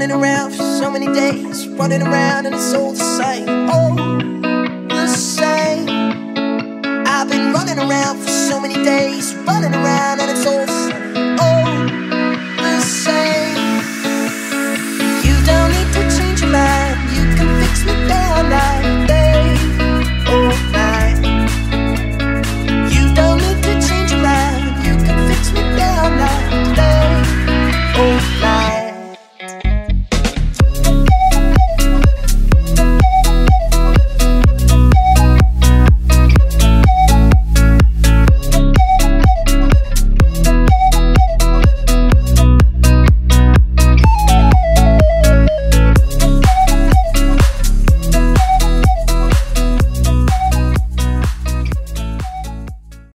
running around for so many days, running around and it's all the same, all the same. I've been running around for so many days, running around and it's all the same.